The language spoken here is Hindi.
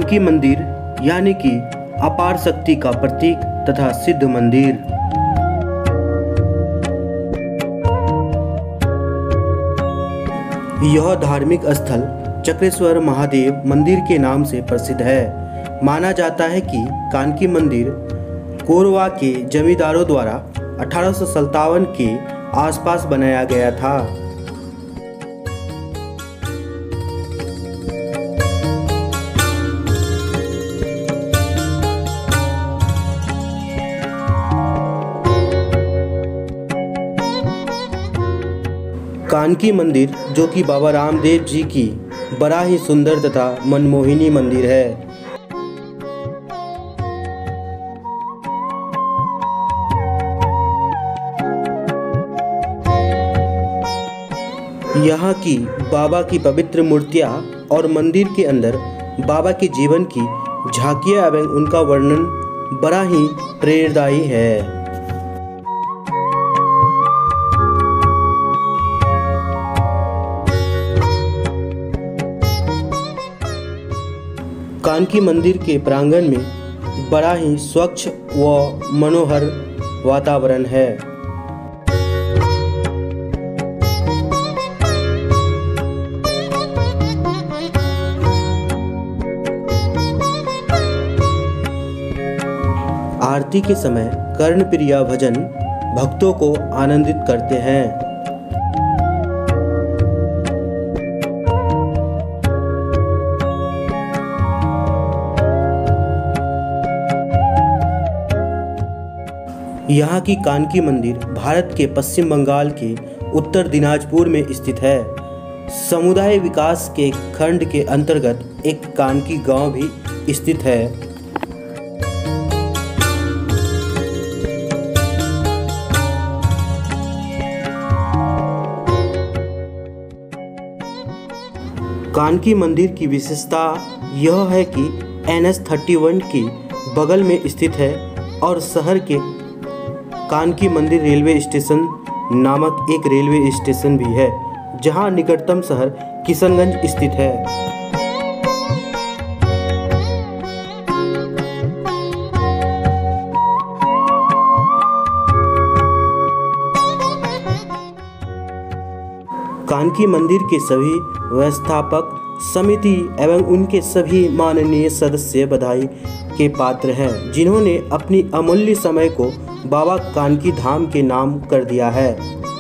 कानकी मंदिर यानी कि अपार शक्ति का प्रतीक तथा सिद्ध मंदिर। यह धार्मिक स्थल चक्रेश्वर महादेव मंदिर के नाम से प्रसिद्ध है। माना जाता है कि कानकी मंदिर कोरवा के जमींदारों द्वारा 1857 के आसपास बनाया गया था। कानकी मंदिर जो कि बाबा रामदेव जी की बड़ा ही सुंदर तथा मनमोहिनी मंदिर है। यहाँ की बाबा की पवित्र मूर्तियाँ और मंदिर के अंदर बाबा के जीवन की झांकियाँ एवं उनका वर्णन बड़ा ही प्रेरणादायी है। कानकी मंदिर के प्रांगण में बड़ा ही स्वच्छ व मनोहर वातावरण है। आरती के समय कर्णप्रिया भजन भक्तों को आनंदित करते हैं। यहाँ की कानकी मंदिर भारत के पश्चिम बंगाल के उत्तर दिनाजपुर में स्थित है। समुदाय विकास के खंड के अंतर्गत एक कानकी गांव भी स्थित है। कानकी मंदिर की विशेषता यह है कि NH-31 के बगल में स्थित है और शहर के कानकी मंदिर रेलवे स्टेशन नामक एक रेलवे स्टेशन भी है, जहां निकटतम शहर किशनगंज स्थित है। कानकी मंदिर के सभी व्यवस्थापक समिति एवं उनके सभी माननीय सदस्य बधाई के पात्र हैं, जिन्होंने अपनी अमूल्य समय को बाबा कानकी धाम के नाम कर दिया है।